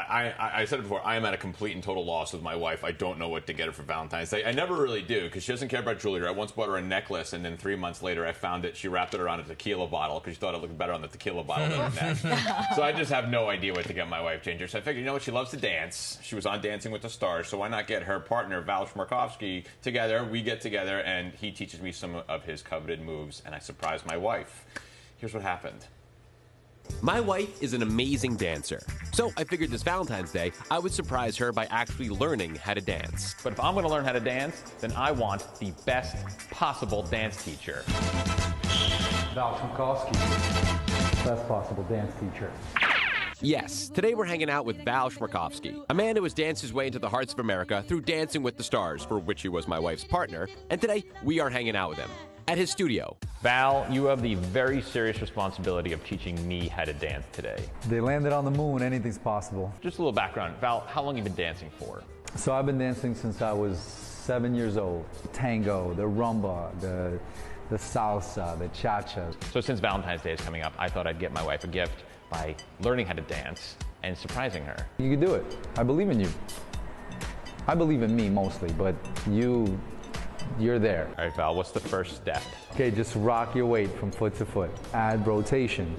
I said it before, I am at a complete and total loss with my wife. I don't know what to get her for Valentine's Day. I never really do, because she doesn't care about jewelry. I once bought her a necklace, and then 3 months later I found it. She wrapped it around a tequila bottle, because she thought it looked better on the tequila bottle than on that. So I just have no idea what to get my wife, Ginger. So I figured, you know what, she loves to dance. She was on Dancing with the Stars, so why not get her partner, Val Chmerkovskiy, together. We get together, and he teaches me some of his coveted moves, and I surprise my wife. Here's what happened. My wife is an amazing dancer, so I figured this Valentine's Day I would surprise her by actually learning how to dance. But if I'm going to learn how to dance, then I want the best possible dance teacher. Val Chmerkovskiy, best possible dance teacher. Yes, today we're hanging out with Val Chmerkovskiy, a man who has danced his way into the hearts of America through Dancing with the Stars, for which he was my wife's partner, and today we are hanging out with him at his studio. Val, you have the very serious responsibility of teaching me how to dance today. They landed on the moon, anything's possible. Just a little background. Val, how long have you been dancing for? So I've been dancing since I was 7 years old. Tango, the rumba, the salsa, the cha-cha. So since Valentine's Day is coming up, I thought I'd get my wife a gift by learning how to dance and surprising her. You can do it. I believe in you. I believe in me mostly, but you're there. All right, Val, what's the first step? Okay, just rock your weight from foot to foot. Add rotation.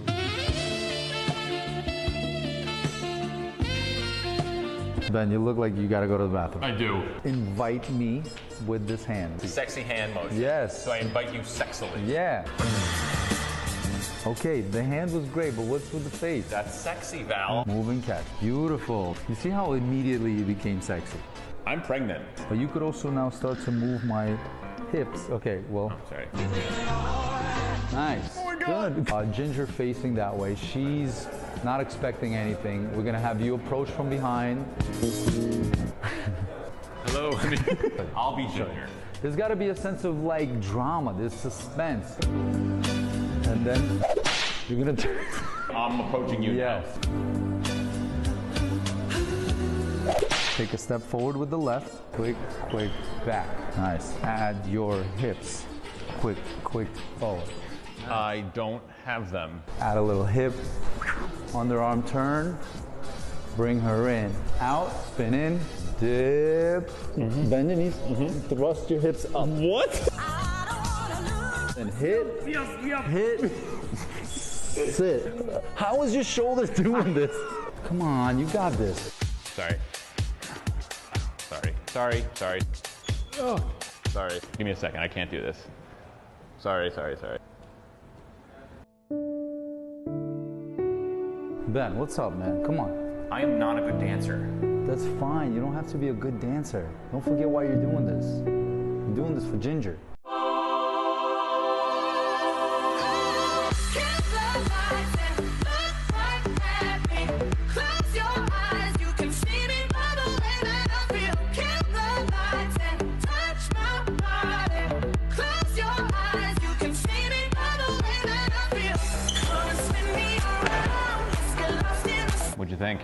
Ben, you look like you gotta go to the bathroom. I do. Invite me with this hand. Sexy hand motion. Yes. So I invite you sexily. Yeah. Okay, the hand was great, but what's with the face? That's sexy, Val. Move and catch. Beautiful. You see how immediately you became sexy? I'm pregnant. But you could also now start to move my hips. Okay, well. Oh, sorry. Nice. Oh my God. Good. Ginger facing that way. She's not expecting anything. We're gonna have you approach from behind. Hello. I'll be Ginger. There's gotta be a sense of like drama, there's suspense. And then you're gonna turn. I'm approaching you now. Yes. Take a step forward with the left. Quick, quick, back. Nice. Add your hips. Quick, quick, forward. I don't have them. Add a little hip. Underarm turn. Bring her in. Out, spin in, dip. Bend your knees. Thrust your hips up. What? And hit. Hit. Sit. How is your shoulder doing this? Come on, you got this. Sorry. Sorry. Oh. Sorry. Give me a second. I can't do this. Sorry. Ben, what's up, man? Come on. I am not a good dancer. That's fine. You don't have to be a good dancer. Don't forget why you're doing this. You're doing this for Ginger. What'd you think?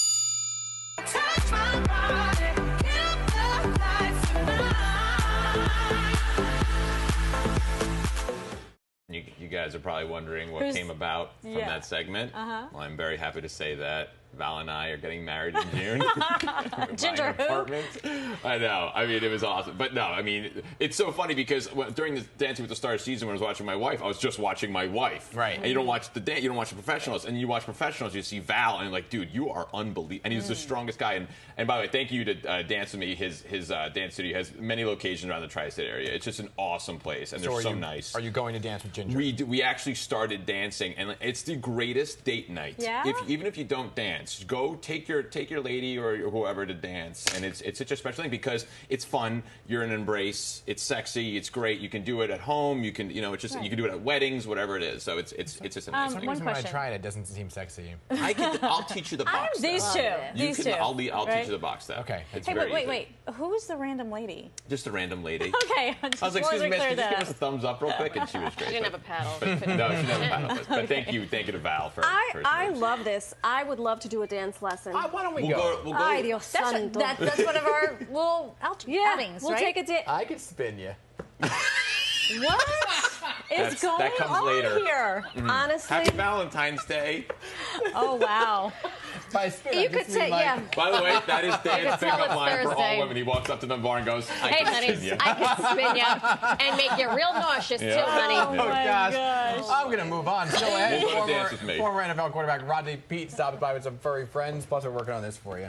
You guys are probably wondering what came about from that segment. Well, I'm very happy to say that Val and I are getting married in June. Ginger who? I know. I mean, it was awesome. But no, I mean, it's so funny because during the Dancing with the Stars season when I was watching my wife, I was just watching my wife. Right. And you don't watch the professionals. And you watch professionals, you see Val, and you're like, dude, you are unbelievable. And he's the strongest guy. And by the way, thank you to Dance With Me. His dance studio has many locations around the tri-state area. It's just an awesome place, and they're so nice. Are you going to dance with Ginger? We actually started dancing, and it's the greatest date night. Yeah? Even if you don't dance, go take your lady or whoever to dance, and it's such a special thing because it's fun. You're in an embrace. It's sexy. It's great. You can do it at home. You can it's just you can do it at weddings, whatever it is. So it's just amazing. One question. When I try it doesn't seem sexy. I'll teach you the box. These two. I'll teach you the box step. Okay. It's Hey, very wait. Who is the random lady? Just a random lady. Okay. I was like, excuse me, miss, could you give us a thumbs up real quick? And she was great. She didn't have a paddle. No, she didn't have a paddle. But thank you to Val for I love this. I would love to do a dance lesson. Why don't we go? We'll go. Ay, Dios santo. That's one of our little outings, we'll right? take a date. I could spin you. What is going that comes on later. here? Honestly. Happy Valentine's Day. Oh, wow. By spin, I You just could mean, say, like, yeah. By the way, that is Dan's tell pickup it's line for all Thursday. women. He walks up to the bar and goes, I Hey, can honey, spin you. I can spin you and make you real nauseous, Yeah. too, honey. Oh, gosh. I'm going to move on. Still ahead, We'll go to dance with me. former NFL quarterback Rodney Peete stops by with some furry friends. Plus, we're working on this for you.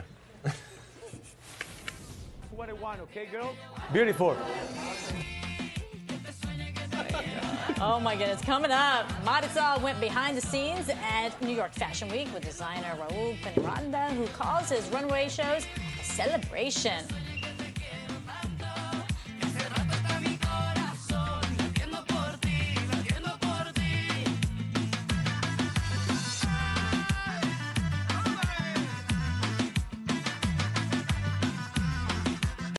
21, okay, girl? Beautiful. Oh my goodness, coming up, Marisol went behind the scenes at New York Fashion Week with designer Raul Penranda, who calls his runway shows a celebration.